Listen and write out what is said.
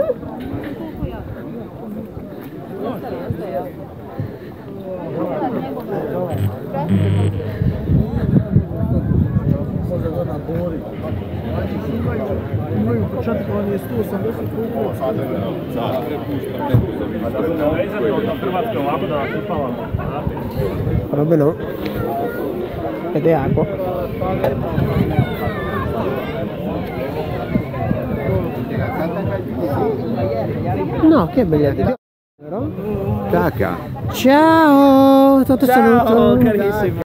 Imaju početkovanje 180 kugova. Hrvatska ovako da kupala. Robeno. Ed è acqua. No, che bella. Caca. Ciao, tutto saluto. Carissimi.